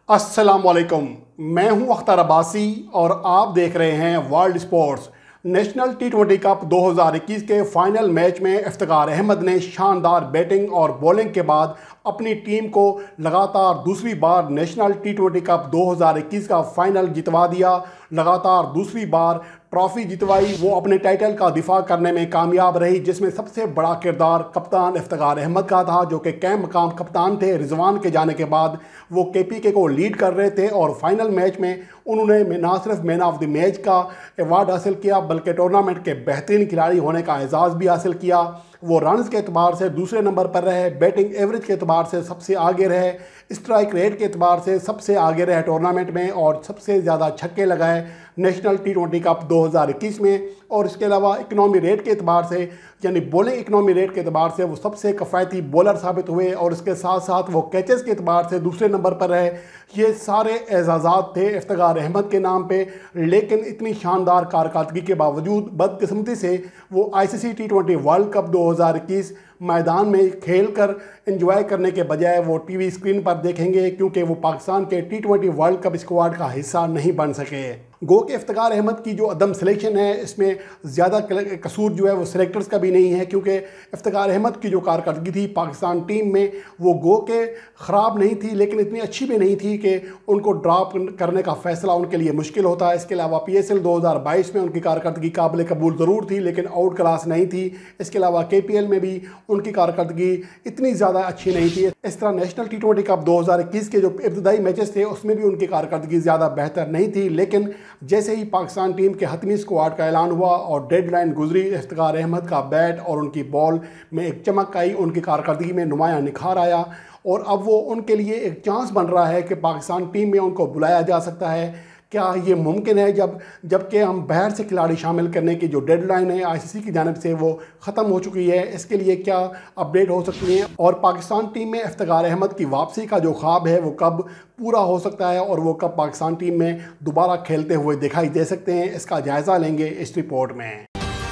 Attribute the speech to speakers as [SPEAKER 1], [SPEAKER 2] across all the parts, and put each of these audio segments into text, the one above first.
[SPEAKER 1] अस्सलाम वालेकुम। मैं हूं अख्तर अब्बासी और आप देख रहे हैं वर्ल्ड स्पोर्ट्स। नेशनल टी20 कप 2021 के फाइनल मैच में इफ्तिकार अहमद ने शानदार बैटिंग और बॉलिंग के बाद अपनी टीम को लगातार दूसरी बार नेशनल टी20 कप 2021 का फाइनल जितवा दिया। लगातार दूसरी बार ट्रॉफी जितवाई। वो अपने टाइटल का दिफा करने में कामयाब रही, जिसमें सबसे बड़ा किरदार कप्तान इफ्तिकार अहमद का था, जो कि कैम मकाम कप्तान थे। रिजवान के जाने के बाद वो केपीके को लीड कर रहे थे और फाइनल मैच में उन्होंने ना सिर्फ मैन ऑफ द मैच का अवार्ड हासिल किया बल्कि टूर्नामेंट के बेहतरीन खिलाड़ी होने का एजाज़ भी हासिल किया। वो रन्स के एतबार से दूसरे नंबर पर रहे, बैटिंग एवरेज के एतबार से सबसे आगे रहे, स्ट्राइक रेट के एतबार से सबसे आगे रहे टूर्नामेंट में और सबसे ज़्यादा छक्के लगाए नेशनल टी20 कप 2021 में। और इसके अलावा इकनॉमी रेट के एतबार से, यानी बॉलिंग इकनॉमी रेट के एतबार से वो सबसे किफ़ायती बॉलर साबित हुए और इसके साथ साथ वो कैचेस के एतबार से दूसरे नंबर पर रहे। ये सारे एजाज़ात थे इफ्तिकार अहमद के नाम पे, लेकिन इतनी शानदार कारकर्दगी के बावजूद बदकिस्मती से वो ICC टी20 वर्ल्ड कप 2021 मैदान में खेल कर एंजॉय करने के बजाय वो टीवी स्क्रीन पर देखेंगे, क्योंकि वो पाकिस्तान के टी20 वर्ल्ड कप स्क्वाड का हिस्सा नहीं बन सके। गो के इफ्तिकार अहमद की जो अदम सिलेक्शन है, इसमें ज़्यादा कसूर जो है वो सिलेक्टर्स का भी नहीं है, क्योंकि इफ्तिकार अहमद की जो कारकर्दगी थी पाकिस्तान टीम में वो गो के ख़राब नहीं थी, लेकिन इतनी अच्छी भी नहीं थी कि उनको ड्रॉप करने का फ़ैसला उनके लिए मुश्किल होता है। इसके अलावा PSL 2022 में उनकी कारकर्दगी काबिल कबूल ज़रूर थी, लेकिन आउट क्लास नहीं थी। इसके अलावा KPL में भी उनकी कारकर्दगी इतनी ज़्यादा अच्छी नहीं थी। इस तरह नेशनल टी20 कप 2021 के जो इब्तदाई मैचेस थे उसमें भी उनकी कारकर्दगी ज़्यादा बेहतर नहीं थी, लेकिन जैसे ही पाकिस्तान टीम के हतमी स्क्वाड का ऐलान हुआ और डेडलाइन गुजरी, इफ्तिकार अहमद का बैट और उनकी बॉल में एक चमक आई, उनकी कारकर्दगी में नुमाया निखार आया और अब वो उनके लिए एक चांस बन रहा है कि पाकिस्तान टीम में उनको बुलाया जा सकता है। क्या ये मुमकिन है जबकि हम बाहर से खिलाड़ी शामिल करने की जो डेडलाइन है ICC की जानिब से वो ख़त्म हो चुकी है? इसके लिए क्या अपडेट हो सकती हैं और पाकिस्तान टीम में इफ्तिकार अहमद की वापसी का जो ख्वाब है वो कब पूरा हो सकता है और वो कब पाकिस्तान टीम में दोबारा खेलते हुए दिखाई दे सकते हैं? इसका जायज़ा लेंगे इस रिपोर्ट में।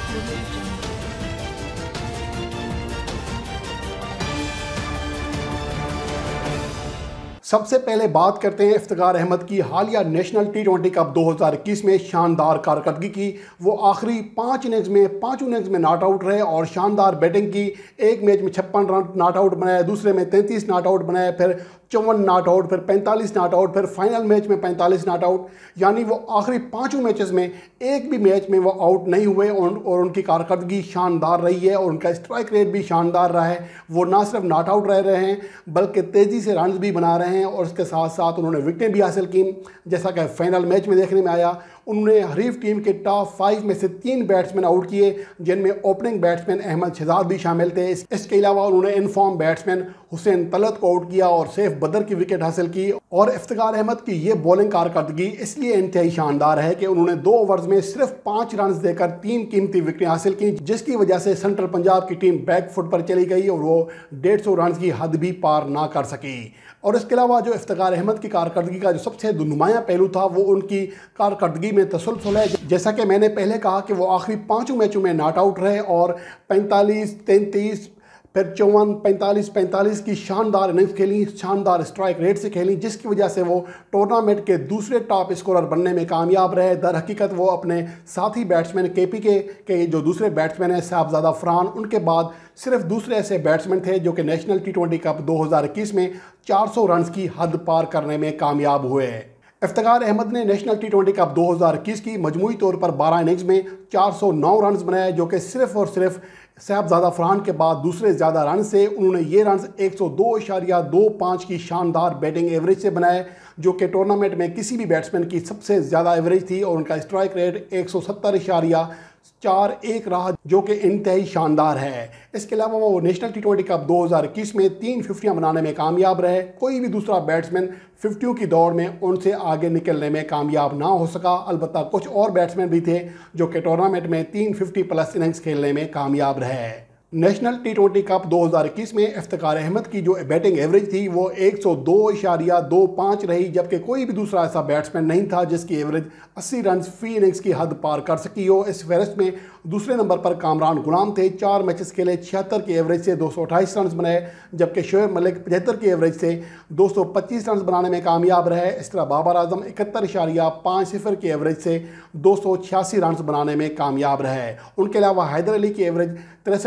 [SPEAKER 1] सबसे पहले बात करते हैं इफ्तिकार अहमद की हालिया नेशनल टी20 कप 2021 में शानदार कारकर्दगी की। वो आखिरी 5 इनिंग्स में नॉट आउट रहे और शानदार बैटिंग की। एक मैच में 56 रन नॉट आउट बनाए, दूसरे में 33 नॉट आउट बनाए, फिर 54 नॉट आउट, फिर 45 नॉट आउट, फिर फाइनल मैच में 45 नॉट आउट। यानी वो आखिरी 5 मैचेस में एक भी मैच में वो आउट नहीं हुए और उनकी कारकर्दगी शानदार रही है और उनका स्ट्राइक रेट भी शानदार रहा है। वो ना सिर्फ नॉट आउट रह रहे हैं बल्कि तेज़ी से रन भी बना रहे हैं और इसके साथ साथ उन्होंने विकेटें भी हासिल की। जैसा कि फाइनल मैच में देखने में आया, उन्होंने हरीफ टीम के टॉप 5 में से 3 बैट्समैन आउट किए, जिनमें ओपनिंग बैट्समैन अहमद शहजाद भी शामिल थे। इसके अलावा उन्होंने इनफॉर्म बैट्समैन हुसैन तलत को आउट किया और सैफ बदर की विकेट हासिल की। और इफ्तिकार अहमद की ये बॉलिंग कारकर्दगी इसलिए इंतहाई शानदार है कि उन्होंने 2 ओवर्स में सिर्फ 5 रन देकर 3 कीमती विकेटें हासिल की, जिसकी वजह से सेंट्रल पंजाब की टीम बैक फुट पर चली गई और वो 150 रन की हद भी पार ना कर सकी। और इसके अलावा जो इफ्तिकार अहमद की कारकर्दगी का जो सबसे नुमायाँ पहलू था वो उनकी कारकर्दगी में तसलसल है। जैसा कि मैंने पहले कहा कि वो आखिरी 5 मैचों में नॉट आउट रहे और 45, 33, फिर 54, 45 की शानदार इनिंग्स खेली, शानदार स्ट्राइक रेट से खेली, जिसकी वजह से वो टूर्नामेंट के दूसरे टॉप स्कोरर बनने में कामयाब रहे। दर हकीकत वो अपने साथी बैट्समैन KPK के जो दूसरे बैट्समैन हैं साहबजादा फरहान, उनके बाद सिर्फ दूसरे ऐसे बैट्समैन थे जो कि नेशनल टी20 कप 2021 में 400 रन की हद पार करने में कामयाब हुए। इफ्तिकार अहमद ने नेशनल टी20 कप 2021 की मजमूई तौर पर 12 इनिंग्स में 409 रन बनाए, जो कि सिर्फ और सिर्फ साहबजादा फरहान के बाद दूसरे ज़्यादा रन से। उन्होंने ये रन 102.25 की शानदार बैटिंग एवरेज से बनाए, जो कि टूर्नामेंट में किसी भी बैट्समैन की सबसे ज़्यादा एवरेज थी। और उनका स्ट्राइक रेट 170.41 रहा, जो कि इंतहाई शानदार है। इसके अलावा वो नेशनल टी20 कप 2021 में 3 50 बनाने में कामयाब रहे। कोई भी दूसरा बैट्समैन 50 की दौड़ में उनसे आगे निकलने में कामयाब ना हो सका। अलबत्ता कुछ और बैट्समैन भी थे जो कि टूर्नामेंट में 3 50 प्लस इनिंग्स खेलने में कामयाब रहे। नेशनल टी20 कप 2021 में इफ्तिकार अहमद की जो बैटिंग एवरेज थी वो 102.25 रही, जबकि कोई भी दूसरा ऐसा बैट्समैन नहीं था जिसकी एवरेज 80 रन फी इनिंग्स की हद पार कर सकी हो। इस फहरिस्त में दूसरे नंबर पर कामरान गुलाम थे। 4 मैचेस खेले, 76 की एवरेज से 228 रन बनाए, जबकि शोएब मलिक 75 की एवरेज से 225 रन बनाने में कामयाब रहे। इस तरह बाबर आजम 71.50 की एवरेज से 286 रन बनाने में कामयाब रहे। उनके अलावा हैदर अली की एवरेज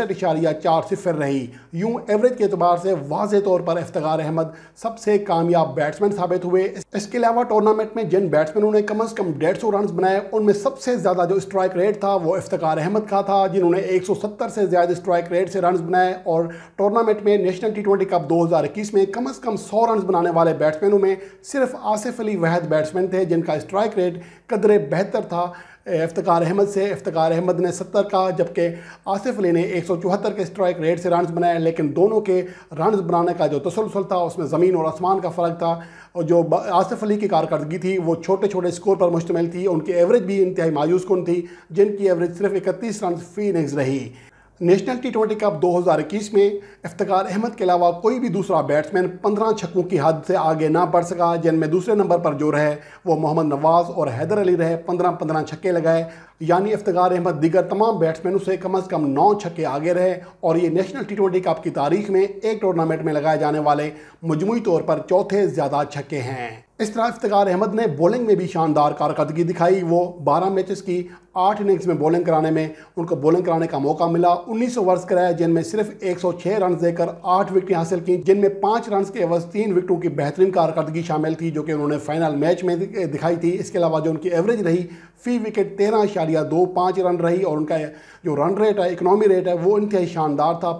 [SPEAKER 1] 63.40 रही। यूं एवरेज के एतबार से वाज़े तौर पर इफ्तिकार अहमद सबसे कामयाब बैट्समैन साबित हुए। इसके अलावा टूर्नामेंट में जिन बैट्समैनों ने कम से कम 150 रन बनाए उनमें सबसे ज़्यादा जो स्ट्राइक रेट था वो इफ्तिकार अहमद का था, जिन्होंने 170 से ज़्यादा स्ट्राइक रेट से रन बनाए। और टूर्नामेंट में नेशनल टी20 कप 2021 में कम से कम 100 रन बनाने वाले बैट्समैनों में सिर्फ आसिफ अली वहद बैट्समैन थे जिनका स्ट्राइक रेट कदरे बेहतर था इफ्तिकार अहमद से। इफ्तिकार अहमद ने 70 का, जबकि आसिफ अली ने 174 के स्ट्राइक रेट से रन बनाए। लेकिन दोनों के रन बनाने का जो तसलसल था उसमें ज़मीन और आसमान का फ़र्क था। और जो आसिफ अली की कारकर्दगी थी वो छोटे छोटे स्कोर पर मुश्तमिल थी। उनकी एवरेज भी इंतहाई मायूस कुन थी, जिनकी एवरेज सिर्फ 31 रन फी इनिंग्स रही। नेशनल टी20 कप 2021 में इफ्तिकार अहमद के अलावा कोई भी दूसरा बैट्समैन 15 छक्कों की हद से आगे ना बढ़ सका, जिनमें दूसरे नंबर पर जो रहे वो मोहम्मद नवाज़ और हैदर अली रहे। 15-15 छक्के लगाए, यानी इफ्तिकार अहमद दीगर तमाम बैट्समैनों से कम 9 छक्के आगे रहे। और ये नेशनल टी20 कप की तारीख में एक टूर्नामेंट में लगाए जाने वाले मजमूई तौर पर चौथे ज़्यादा छक्के हैं। इस तरह इफ्तिकार अहमद ने बॉलिंग में भी शानदार कारकर्दगी दिखाई। वो 12 मैचेस की 8 इनिंग्स में बॉलिंग कराने में उनको बॉलिंग कराने का मौका मिला। 19 ओवर्स कराए, जिनमें सिर्फ 106 रन देकर 8 विकेटें हासिल की, जिनमें 5 रन के एवज 3 विकेटों की बेहतरीन कारकर्दगी शामिल थी जो कि उन्होंने फाइनल मैच में दिखाई थी। इसके अलावा जो उनकी एवरेज रही फी विकेट 13.25 रन रही, और उनका जो रन रेट है, इकनॉमी रेट है, वो इंतहाई शानदार था,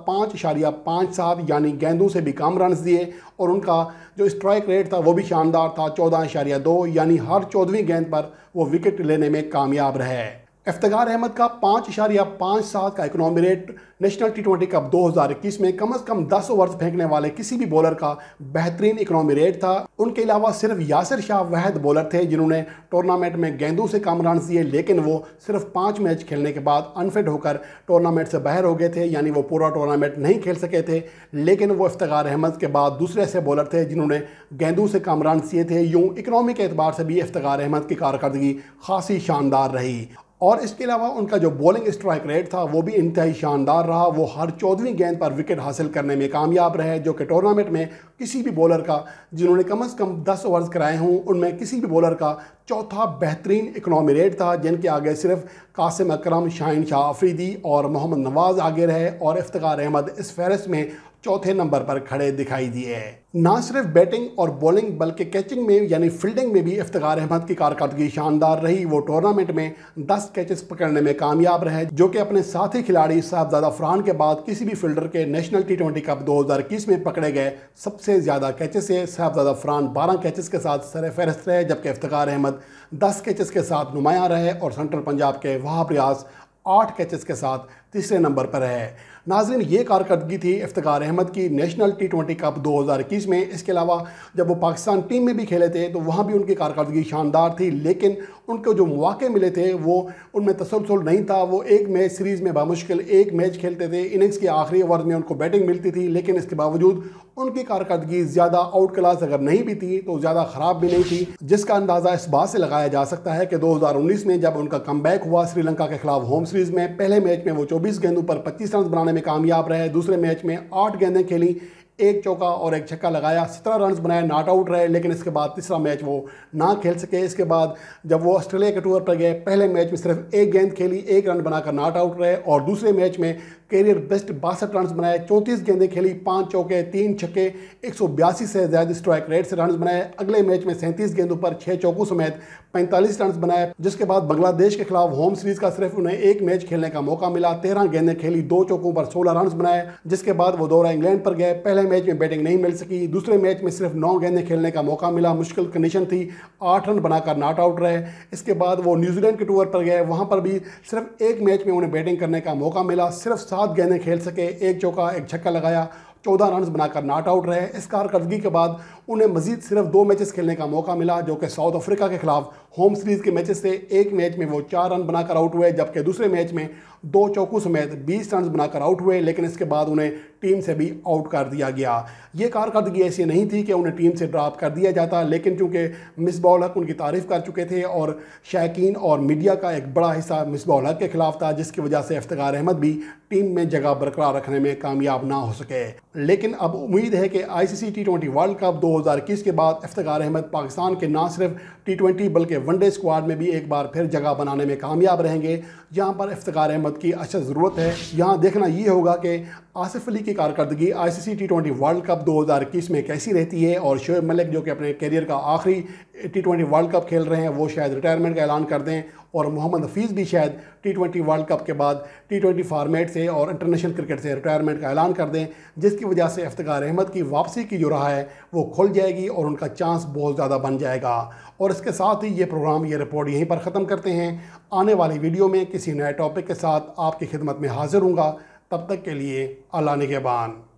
[SPEAKER 1] 5.57, यानी गेंदों से भी कम रन दिए। और उनका जो स्ट्राइक रेट था वो भी शानदार था, 14.2, यानी हर 14वीं गेंद पर वो विकेट लेने में कामयाब रहे। इफ्तिकार अहमद का 5.57 का इकनॉमी रेट नेशनल टी20 कप 2021 में कम से कम 10 ओवर्स फेंकने वाले किसी भी बॉलर का बेहतरीन इकनॉमी रेट था। उनके अलावा सिर्फ यासिर शाह वहद बॉलर थे जिन्होंने टूर्नामेंट में गेंदों से कम रन दिए, लेकिन वो सिर्फ 5 मैच खेलने के बाद अनफिट होकर टूर्नामेंट से बाहर हो गए थे, यानी वो पूरा टूर्नामेंट नहीं खेल सके थे। लेकिन वो इफ्तिकार अहमद के बाद दूसरे ऐसे बॉलर थे जिन्होंने गेंदों से कम रन दिए थे। यूँ इकनॉमी के एतबार से भी इफ्तिकार अहमद की कारकर्दगी खासी शानदार रही। और इसके अलावा उनका जो बॉलिंग स्ट्राइक रेट था वो भी इंतहाई शानदार रहा। वो हर 14वीं गेंद पर विकेट हासिल करने में कामयाब रहे, जो कि टूर्नामेंट में किसी भी बॉलर का, जिन्होंने कम से कम 10 ओवर्स कराए हों, उनमें किसी भी बॉलर का चौथा बेहतरीन इकनॉमी रेट था, जिनके आगे सिर्फ कासिम अकरम, शाहीन शाह अफरीदी और मोहम्मद नवाज़ आगे रहे। और इफ्तिकार अहमद इस फहरिस्त में चौथे नंबर पर खड़े दिखाई दिए। ना सिर्फ बैटिंग और बॉलिंग बल्कि कैचिंग में यानी फील्डिंग में भी इफ्तिकार अहमद की कारकर्दगी शानदार रही। वो टूर्नामेंट में 10 कैचेस पकड़ने में कामयाब रहे, जो कि अपने साथी खिलाड़ी साहबजादा फरहान के बाद किसी भी फील्डर के नेशनल टी20 कप 2021 में पकड़े गए सबसे ज़्यादा कैचेस है। साहबजादा फरहान 12 कैचेस के साथ सरफहरिस्त रहे, जबकि इफ्तिकार अहमद 10 कैचेस के साथ नुमायां रहे। और सेंट्रल पंजाब के वहाब रियाज 8 कैचेस के साथ तीसरे नंबर पर है। नाज़रीन, ये कारकर्दगी थी इफ्तिकार अहमद की नेशनल टी20 कप 2021 में। इसके अलावा जब वो पाकिस्तान टीम में भी खेले थे तो वहाँ भी उनकी कारकर्दगी शानदार थी, लेकिन उनको जो मौके मिले थे वो उनमें तसलसल नहीं था। वो एक मैच सीरीज़ में बामुश्किल एक मैच खेलते थे, इनिंग्स के आखिरी ओवर में उनको बैटिंग मिलती थी, लेकिन इसके बावजूद उनकी कारकर्दगी ज़्यादा आउट क्लास अगर नहीं भी थी तो ज़्यादा ख़राब भी नहीं थी, जिसका अंदाज़ा इस बात से लगाया जा सकता है कि 2019 में जब उनका कमबैक हुआ श्रीलंका के खिलाफ होम सीरीज़ में, पहले मैच में वो 24 गेंदों पर 25 रन बनाने में कामयाब रहे। दूसरे मैच में 8 गेंदें खेली, 1 चौका और 1 छक्का लगाया, 17 रन बनाए, नॉट आउट रहे। लेकिन इसके बाद तीसरा मैच वो ना खेल सके। इसके बाद जब वो ऑस्ट्रेलिया के टूर पर गए, पहले मैच में सिर्फ 1 गेंद खेली, 1 रन बनाकर नॉट आउट रहे। और दूसरे मैच में कैरियर बेस्ट 62 रन बनाए, 34 गेंदें खेली, 5 चौके, 3 छक्के, 182 से ज़्यादा स्ट्राइक रेट से रन बनाए। अगले मैच में 37 गेंदों पर 6 चौकों समेत 45 रन बनाए, जिसके बाद बांग्लादेश के खिलाफ होम सीरीज का सिर्फ उन्हें 1 मैच खेलने का मौका मिला। 13 गेंदें खेली, 2 चौकों पर 16 रन बनाए, जिसके बाद वो दौरा इंग्लैंड पर गए। पहले मैच में बैटिंग नहीं मिल सकी, दूसरे मैच में सिर्फ 9 गेंदें खेलने का मौका मिला, मुश्किल कंडीशन थी, 8 रन बनाकर नॉट आउट रहे। इसके बाद वो न्यूजीलैंड के टूर पर गए, वहाँ पर भी सिर्फ 1 मैच में उन्हें बैटिंग करने का मौका मिला, सिर्फ 7 गेंदें खेल सके, 1 चौका 1 छक्का लगाया, 14 रन बनाकर नॉट आउट रहे। इस कारकर्दगी के बाद उन्हें मजीद सिर्फ 2 मैचेस खेलने का मौका मिला, जो कि साउथ अफ्रीका के खिलाफ होम सीरीज़ के मैचेस से एक मैच में वो 4 रन बनाकर आउट हुए, जबकि दूसरे मैच में 2 चौकों समेत 20 रन बनाकर आउट हुए, लेकिन इसके बाद उन्हें टीम से भी आउट कर दिया गया। ये कारकर्दगी ऐसी नहीं थी कि उन्हें टीम से ड्रॉप कर दिया जाता, लेकिन चूंकि मिसबाह-उल हक उनकी तारीफ़ कर चुके थे और शायकीन और मीडिया का एक बड़ा हिस्सा मिसबाह-उल हक के खिलाफ था, जिसकी वजह से इफ्तिखार अहमद भी टीम में जगह बरकरार रखने में कामयाब ना हो सके। लेकिन अब उम्मीद है कि ICC T20 वर्ल्ड कप 2021 के बाद इफ्तिखार अहमद पाकिस्तान के ना सिर्फ T20 बल्कि वनडे स्क्वाड में भी एक बार फिर जगह बनाने में कामयाब रहेंगे, जहां पर इफ्तिखार अहमद की अशद ज़रूरत है। यहाँ देखना ये होगा कि आसिफ अली की कारकर्दगी ICC T20 वर्ल्ड कप 2021 में कैसी रहती है, और शोएब मलिक जो कि अपने करियर का आखिरी T20 वर्ल्ड कप खेल रहे हैं, वो शायद रिटायरमेंट का ऐलान कर दें, और मोहम्मद हफीज़ भी शायद T20 वर्ल्ड कप के बाद T20 फॉर्मेट से और इंटरनेशनल क्रिकेट से रिटायरमेंट का ऐलान कर दें, जिसकी वजह से इफ्तिखार अहमद की वापसी की जो राह है वो खुल जाएगी और उनका चांस बहुत ज़्यादा बन जाएगा। और इसके साथ ही ये प्रोग्राम, ये रिपोर्ट यहीं पर ख़त्म करते हैं। आने वाली वीडियो में किसी नए टॉपिक के साथ आपकी खिदमत में हाजिर हूँगा। तब तक के लिए अल्लाह निगहबान।